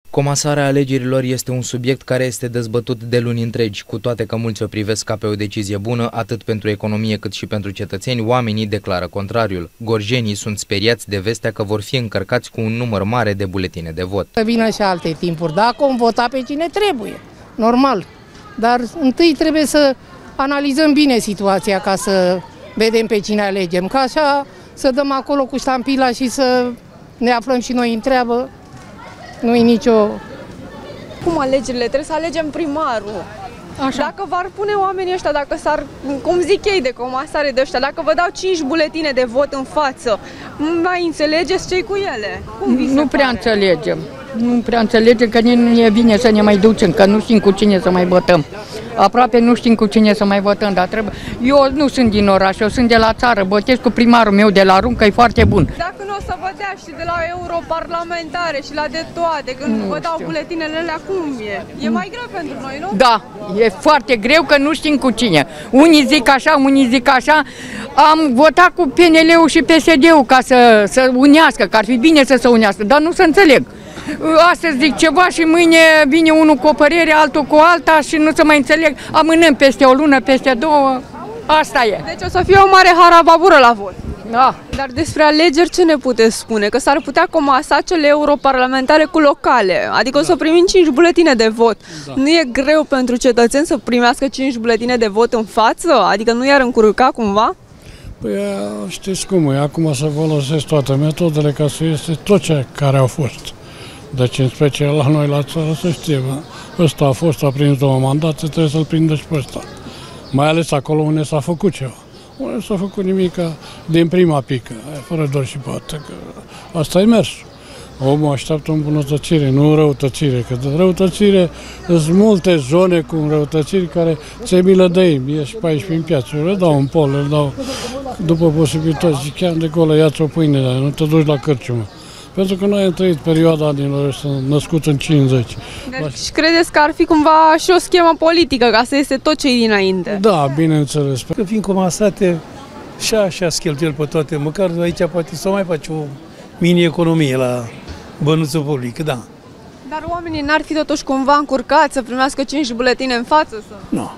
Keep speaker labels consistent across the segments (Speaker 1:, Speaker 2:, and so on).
Speaker 1: Comasarea alegerilor este un subiect care este dezbătut de luni întregi, cu toate că mulți o privesc ca pe o decizie bună, atât pentru economie cât și pentru cetățeni, oamenii declară contrariul. Gorjenii sunt speriați de vestea că vor fi încărcați cu un număr mare de buletine de vot.
Speaker 2: Vină și alte timpuri, dacă vom vota pe cine trebuie, normal, dar întâi trebuie să analizăm bine situația ca să vedem pe cine alegem, ca așa să dăm acolo cu ștampila și să ne aflăm și noi în treabă. Nu-i nicio...
Speaker 3: Cum alegerile? Trebuie să alegem primarul. Așa. Dacă v-ar pune oamenii ăștia, dacă s-ar, cum zic ei, de comasare de ăștia, dacă vă dau 5 buletine de vot în față, mai înțelegeți ce-i cu ele?
Speaker 4: Nu prea înțelegem. Nu prea înțelegem că nu e bine să ne mai ducem, că nu știm cu cine să mai votăm. Aproape nu știm cu cine să mai votăm, dar trebuie... Eu nu sunt din oraș, eu sunt de la țară, votez cu primarul meu de la Runcă, e foarte bun.
Speaker 3: Dacă nu o să vă dea și de la europarlamentare și la de toate, când vă dau buletinele alea, cum e? E mai greu pentru noi, nu?
Speaker 4: Da, e foarte greu că nu știm cu cine. Unii zic așa, unii zic așa. Am votat cu PNL-ul și PSD-ul ca să unească, că ar fi bine să se unească, dar nu se înțeleg. Astăzi zic ceva și mâine vine unul cu o părere, altul cu alta și nu se mai înțeleg. Amânăm peste o lună, peste două, asta e.
Speaker 3: Deci o să fie o mare harababură la vot.
Speaker 4: Da.
Speaker 3: Dar despre alegeri ce ne puteți spune? Că s-ar putea comasa cele europarlamentare cu locale, adică o să primim 5 buletine de vot. Da. Nu e greu pentru cetățeni să primească 5 buletine de vot în față? Adică nu i-ar încurca cumva?
Speaker 5: Păi știți cum e, acum să folosesc toate metodele ca să iese tot ce care au fost. Deci, în special la noi la țară, să știe, ăsta a fost, a prins 2 mandate, trebuie să-l prindă și pe ăsta. Mai ales acolo unde s-a făcut ceva. Unde s-a făcut nimica din prima pică, fără doar și poate, că asta e mers. Omul așteaptă o îmbunătățire, nu o răutățire, că de răutățire sunt multe zone cu răutățiri care ți-e milă de ei. Ieși pe aici prin piață, le dau un pol, le dau după posibilități, zic, chiar de acolo, ia-ți o pâine, dar nu te duci la cârciumă. Pentru că noi am trăit perioada anilor ăștia, născut în 50.
Speaker 3: Deci credeți că ar fi cumva și o schemă politică ca să iese tot ce-i dinainte?
Speaker 5: Da, bineînțeles.
Speaker 6: Că fiind comasate și așa cheltuieli pe toate, măcar aici poate să mai faci o mini-economie la bănuțul public, da.
Speaker 3: Dar oamenii n-ar fi totuși cumva încurcați să primească 5 buletine în față?
Speaker 6: Nu.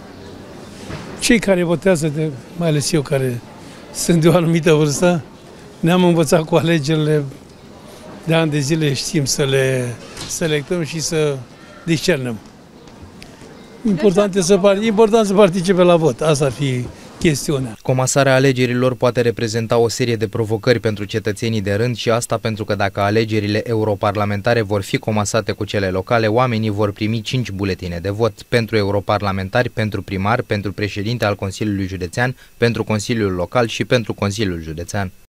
Speaker 6: Cei care votează, mai ales eu care sunt de o anumită vârstă, ne-am învățat cu alegerile de ani de zile, știm să le selectăm și să discernăm. Important să participe la vot, asta ar fi chestiunea.
Speaker 1: Comasarea alegerilor poate reprezenta o serie de provocări pentru cetățenii de rând și asta pentru că dacă alegerile europarlamentare vor fi comasate cu cele locale, oamenii vor primi 5 buletine de vot pentru europarlamentari, pentru primar, pentru președinte al Consiliului Județean, pentru Consiliul Local și pentru Consiliul Județean.